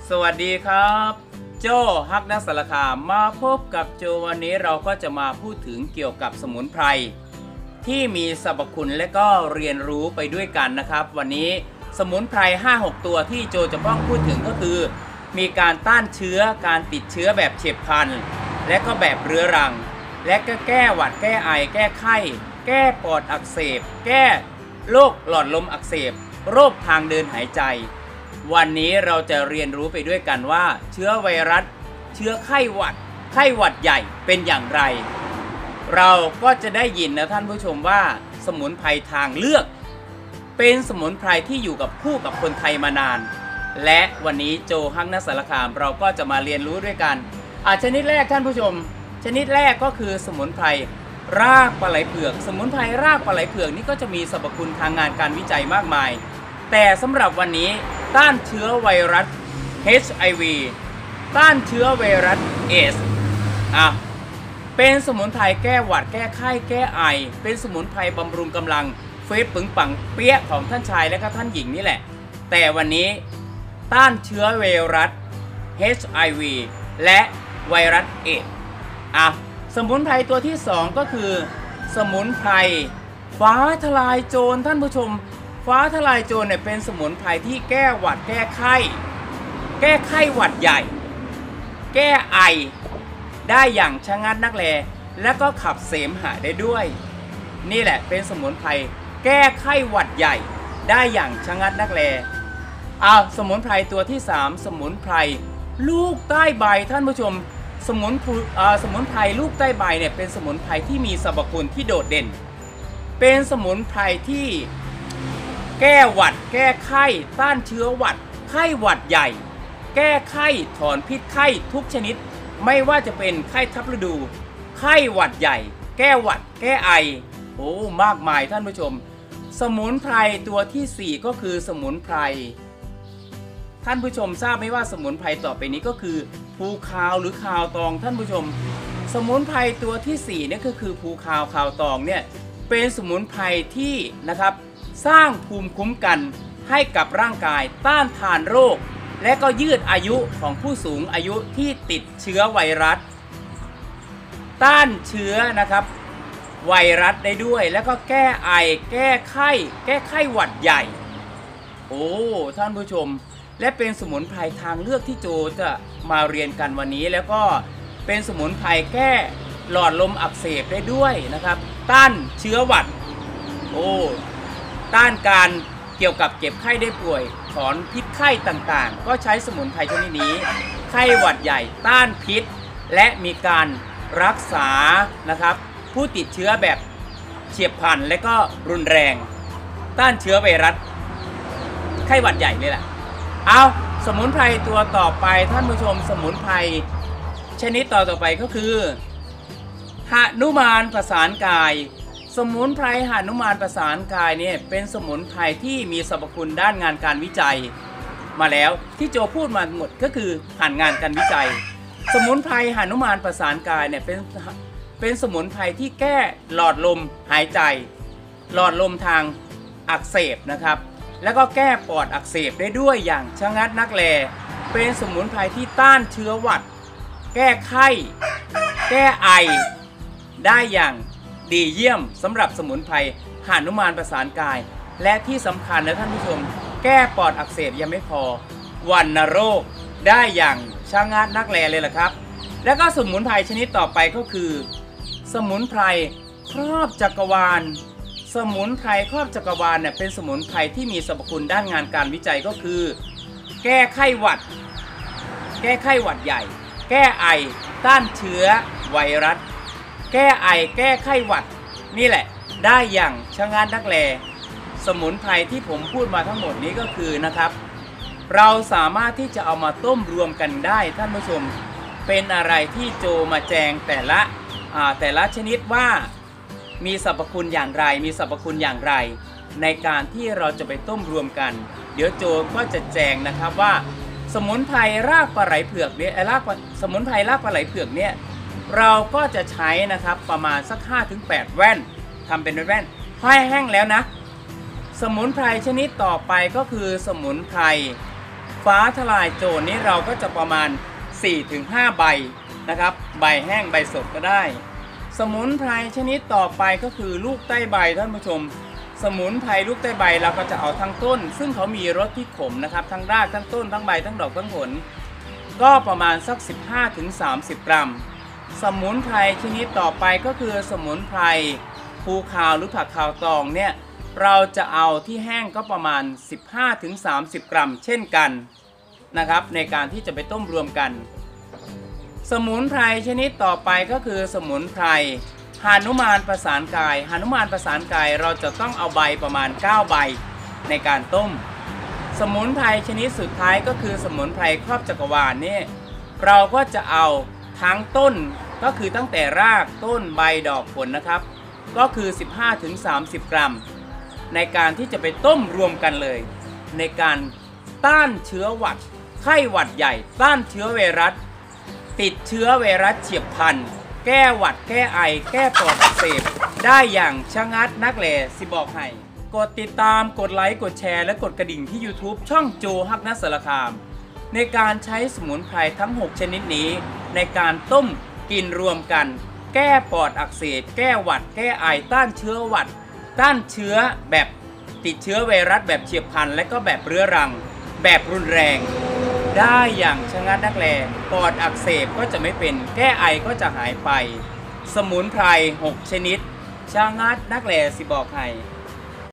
สวัสดีครับโจฮักนักสารคามมาพบกับโจวันนี้เราก็จะมาพูดถึงเกี่ยวกับสมุนไพรที่มีสรรพคุณและก็เรียนรู้ไปด้วยกันนะครับวันนี้สมุนไพร 5-6 ตัวที่โจจะต้องพูดถึงก็คือมีการต้านเชื้อการติดเชื้อแบบเฉียบพลันและก็แบบเรื้อรังและก็แก้หวัดแก้ไอแก้ไข้แก้ปอดอักเสบแก้โรคหลอดลมอักเสบโรคทางเดินหายใจวันนี้เราจะเรียนรู้ไปด้วยกันว่าเชื้อไวรัสเชื้อไข้หวัดใหญ่เป็นอย่างไรเราก็จะได้ยินนะท่านผู้ชมว่าสมุนไพรทางเลือกเป็นสมุนไพรที่อยู่กับคู่กับคนไทยมานานและวันนี้โจฮักนักสารคามเราก็จะมาเรียนรู้ด้วยกันชนิดแรกท่านผู้ชมชนิดแรกก็คือสมุนไพรรากปลาไหลเผือกสมุนไพรรากปลาไหลเผือกนี่ก็จะมีสรรพคุณทางงานการวิจัยมากมายแต่สำหรับวันนี้ต้านเชื้อไวรัส HIV ต้านเชื้อไวรัสเอสเป็นสมุนไพรแก้หวัดแก้ไข้แก้ไอเป็นสมุนไพรบำรุงกำลังเฟซปึงปังเปี้ยของท่านชายและก็ท่านหญิงนี่แหละแต่วันนี้ต้านเชื้อไวรัส HIV และไวรัสเอดส์สมุนไพรตัวที่2ก็คือสมุนไพรฟ้าทลายโจรท่านผู้ชมฟ้าทลายโจรเนี่ยเป็นสมุนไพรที่แก้หวัดแก้ไข้หวัดใหญ่แก้ไอได้อย่างชะงัดนักแลและก็ขับเสมหะได้ด้วยนี่แหละเป็นสมุนไพรแก้ไข้หวัดใหญ่ได้อย่างชะงัดนักแลสมุนไพรตัวที่3สมุนไพรลูกใต้ใบท่านผู้ชมสมุนไพรลูกใต้ใบเนี่ยเป็นสมุนไพรที่มีสรรพคุณที่โดดเด่นเป็นสมุนไพรที่แก้หวัดแก้ไข้ต้านเชื้อหวัดไข้หวัดใหญ่แก้ไข้ถอนพิษไข้ทุกชนิดไม่ว่าจะเป็นไข้ทับฤดูไข้หวัดใหญ่แก้หวัดแก้ไอมากมายท่านผู้ชมสมุนไพรตัวที่4ก็คือสมุนไพรท่านผู้ชมทราบไหมว่าสมุนไพรต่อไปนี้ก็คือภูคาวหรือคาวตองท่านผู้ชมสมุนไพรตัวที่4เนี่ยก็คือภูคาวคาวตองเนี่ยเป็นสมุนไพรที่นะครับสร้างภูมิคุ้มกันให้กับร่างกายต้านทานโรคและก็ยืดอายุของผู้สูงอายุที่ติดเชื้อไวรัสต้านเชื้อนะครับไวรัสได้ด้วยแล้วก็แก้ไอแก้ไข้หวัดใหญ่ท่านผู้ชมและเป็นสมุนไพรทางเลือกที่โจจะมาเรียนกันวันนี้แล้วก็เป็นสมุนไพรแก้หลอดลมอักเสบได้ด้วยนะครับต้านเชื้อหวัดต้านการเกี่ยวกับเจ็บไข้ได้ป่วยถอนพิษไข้ต่างๆก็ใช้สมุนไพรชนิดนี้ไข้หวัดใหญ่ต้านพิษและมีการรักษานะครับผู้ติดเชื้อแบบเฉียบพลันและก็รุนแรงต้านเชื้อไวรัสไข้หวัดใหญ่นี่แหละสมุนไพรตัวต่อไปท่านผู้ชมสมุนไพรชนิดต่อไปก็คือหนุมานประสานกายสมุนไพรหนุมานประสานกายเนี่ยเป็นสมุนไพรที่มีสรรพคุณด้านงานการวิจัยมาแล้วที่โจพูดมาหมดก็คือผ่านงานการวิจัยสมุนไพรหนุมานประสานกายเนี่ยเป็นสมุนไพรที่แก้หลอดลมหายใจหลอดลมทางอักเสบนะครับแล้วก็แก้ปอดอักเสบได้ด้วยอย่างชะงัดนักแลเป็นสมุนไพรที่ต้านเชื้อหวัดแก้ไข้แก้ไอได้อย่างดีเยี่ยมสำหรับสมุนไพรหนุมานประสานกายและที่สำคัญนะท่านผู้ชมแก้ปอดอักเสบยังไม่พอวัณโรคได้อย่างชะงัดนักแลเลยล่ะครับแล้วก็สมุนไพรชนิดต่อไปก็คือสมุนไพรครอบจักรวาลสมุนไพรครอบจักรวาลเนี่ยเป็นสมุนไพรที่มีสรรพคุณด้านงานการวิจัยก็คือแก้ไข้หวัดใหญ่แก้ไอต้านเชื้อไวรัสแก้ไอแก้ไข้หวัดนี่แหละได้อย่างชะงัดนักแลสมุนไพรที่ผมพูดมาทั้งหมดนี้ก็คือนะครับเราสามารถที่จะเอามาต้มรวมกันได้ท่านผู้ชมเป็นอะไรที่โจมาแจงแต่ละชนิดว่ามีสรรพคุณอย่างไรในการที่เราจะไปต้มรวมกันเดี๋ยวโจก็จะแจงนะครับว่าสมุนไพรรากปลาไหลเผือกเนี่ยสมุนไพรรากปลาไหลเผือกเนี่ยเราก็จะใช้นะครับประมาณสัก 5-8 แว่นทำเป็นแว่นให้แห้งแล้วนะสมุนไพรชนิดต่อไปก็คือสมุนไพรฟ้าทลายโจรนี้เราก็จะประมาณ 4-5 ใบนะครับใบแห้งใบสดก็ได้สมุนไพรชนิดต่อไปก็คือลูกใต้ใบท่านผู้ชมสมุนไพรลูกใต้ใบเราก็จะเอาทั้งต้นซึ่งเขามีรสที่ขมนะครับทั้งรากทั้งต้นทั้งใบทั้งดอกทั้งผลก็ประมาณสัก 15-30 กรัมสมุนไพรชนิดต่อไปก็คือสมุนไพรภูคาวหรือผักขาวตองเนี่ยเราจะเอาที่แห้งก็ประมาณ 15-30 กรัมเช่นกันนะครับในการที่จะไปต้มรวมกันสมุนไพรชนิดต่อไปก็คือสมุนไพรหานุมานประสานกายหานุมานประสานกายเราจะต้องเอาใบประมาณ9ใบในการต้มสมุนไพรชนิดสุดท้ายก็คือสมุนไพรครอบจักรวาลนี่เราก็จะเอาทั้งต้นก็คือตั้งแต่รากต้นใบดอกผลนะครับก็คือ 15-30 กรัมในการที่จะไปต้มรวมกันเลยในการต้านเชื้อหวัดไข้หวัดใหญ่ต้านเชื้อไวรัสติดเชื้อไวรัสเฉียบพลันแก้หวัดแก้ไอแก้ปอดอักเสบได้อย่างชะงัดนักแหล่สิบอกให้กดติดตามกดไลค์กดแชร์และกดกระดิ่งที่ YouTube ช่องโจฮักนัสสารคามในการใช้สมุนไพรทั้ง6ชนิดนี้ในการต้มกินรวมกันแก้ปอดอักเสบแก้หวัดแก้ไอต้านเชื้อหวัดต้านเชื้อแบบติดเชื้อไวรัสแบบเฉียบพลันและก็แบบเรื้อรังแบบรุนแรงได้อย่างชะงัดนักแลปอดอักเสบก็จะไม่เป็นแก้ไอก็จะหายไปสมุนไพร6ชนิดชะงัดนักแลสิบอกให้